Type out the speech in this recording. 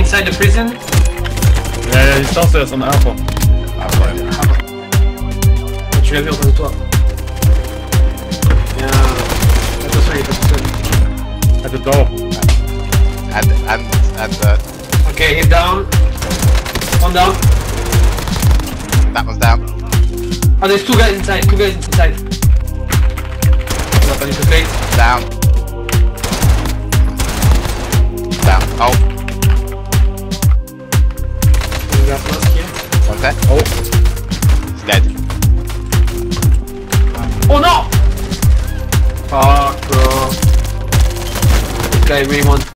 inside the prison? Yeah, he's downstairs on Alpha. Tu l'as vu en face de toi. Bien. Attention, il est pas tout seul. At the door. And Okay, he's down. One down. that one's down. Oh, there's two guys inside. Two guys inside. Not into plate. Down. Down. Oh, Last mask here. one's dead. Oh, He's dead. Oh no! Fuck, bro. This guy really wants.